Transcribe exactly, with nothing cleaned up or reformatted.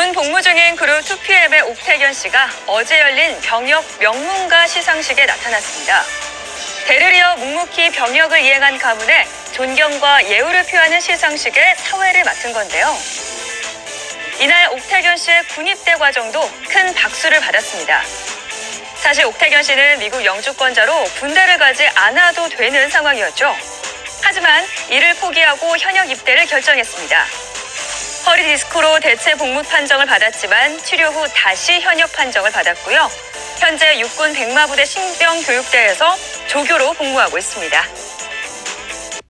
군 복무 중인 그룹 투피엠의 옥태견 씨가 어제 열린 병역 명문가 시상식에 나타났습니다. 대를 이어 묵묵히 병역을 이행한 가문에 존경과 예우를 표하는 시상식에 사회를 맡은 건데요. 이날 옥태견 씨의 군입대 과정도 큰 박수를 받았습니다. 사실 옥태견 씨는 미국 영주권자로 군대를 가지 않아도 되는 상황이었죠. 하지만 이를 포기하고 현역 입대를 결정했습니다. 허리 디스크로 대체 복무 판정을 받았지만 치료 후 다시 현역 판정을 받았고요. 현재 육군 백마부대 신병교육대에서 조교로 복무하고 있습니다.